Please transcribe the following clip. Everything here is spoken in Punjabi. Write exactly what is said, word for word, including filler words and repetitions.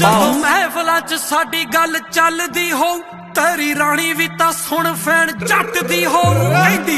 ਜਦੋਂ ਮਹਿਫਲਾਂ ਚ ਸਾਡੀ ਗੱਲ ਚੱਲਦੀ ਹੋ, तेरी राणी भी तां सुन फैन जट दी हो।